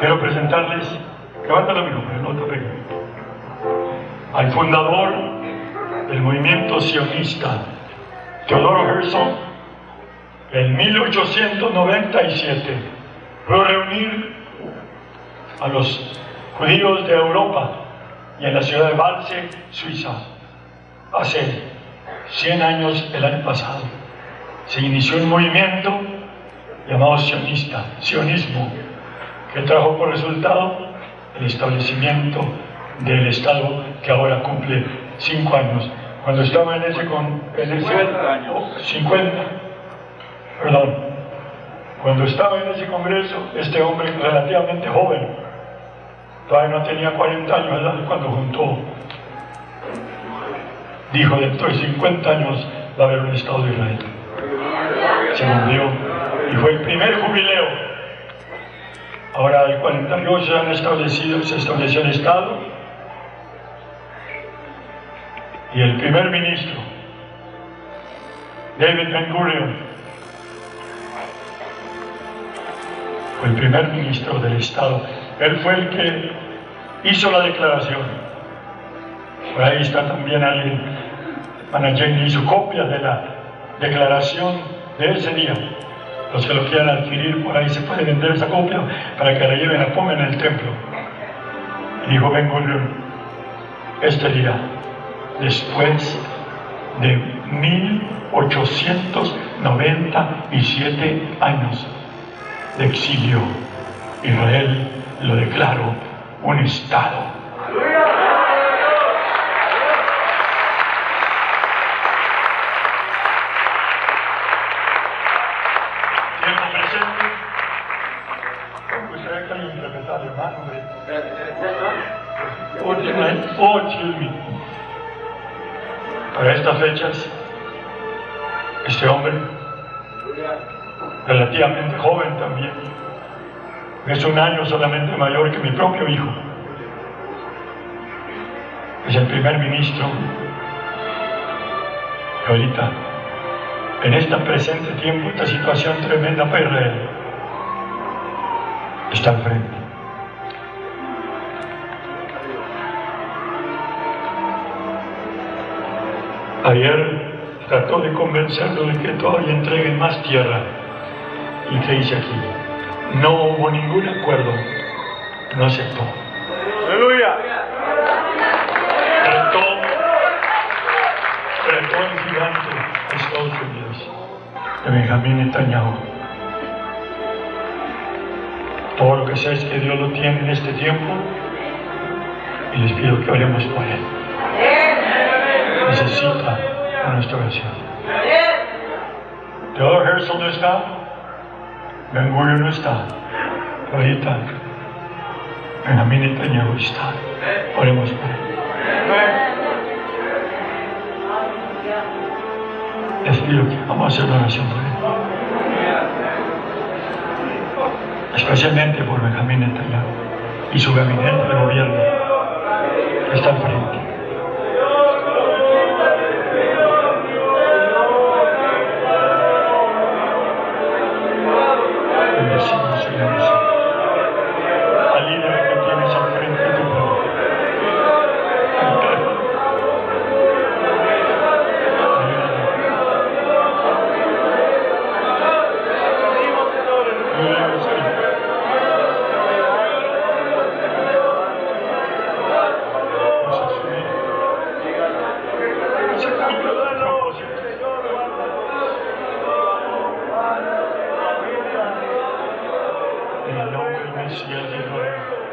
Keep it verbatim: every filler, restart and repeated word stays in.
quiero presentarles, levántalo mi nombre, no te pegues, al fundador del movimiento sionista, Teodoro Herzl. En mil ochocientos noventa y siete fue reunir a los judíos de Europa y en la ciudad de Walsee, Suiza. Hace cien años, el año pasado, se inició un movimiento llamado sionista, sionismo, que trajo por resultado el establecimiento del Estado que ahora cumple cinco años. Cuando estaba en ese con en ese cincuenta, perdón, cuando estaba en ese congreso, este hombre relativamente joven, todavía no tenía cuarenta años de edad cuando juntó, dijo: dentro de cincuenta años va a haber un Estado de Israel. Se cumplió y fue el primer jubileo. Ahora el cuarenta y ocho se han establecido, se estableció el Estado, y el primer ministro, David Ben Gurion, fue el primer ministro del Estado. Él fue el que hizo la declaración. Por ahí está también alguien, Manayen hizo copias de la declaración de ese día. Los que lo quieran adquirir, por ahí se puede vender esa copia para que la lleven a pongan en el templo. Y dijo Ben Gurion: este día, después de mil ochocientos noventa y siete años de exilio, Israel lo declaró un Estado. Tiempo presente. Me gustaría que alguien interpretara, hermano. Oh, excuse me. Para estas fechas, este hombre, relativamente joven también, es un año solamente mayor que mi propio hijo, es el primer ministro que ahorita, en este presente tiempo, esta situación tremenda para Israel, está al frente. Ayer trató de convencerlo de que todavía entreguen más tierra. ¿Y qué dice aquí? No hubo ningún acuerdo, no aceptó. ¡Aleluya! Retó, retó el gigante de Estados Unidos, de Benjamín Netanyahu. Todo lo que sé es que Dios lo tiene en este tiempo y les pido que oremos por él. Necesita nuestra oración. Teodoro Herzl no está, Ben Gurion no está, pero ahorita Benjamín Netanyahu está. Oremos por él. Les pido que vamos a hacer una oración por él, especialmente por Benjamín Netanyahu y su gabinete de gobierno que está al frente. Bendecimos y bendecimos al líder que tienes al frente de tu pueblo. En el nombre del Mesías de Israel.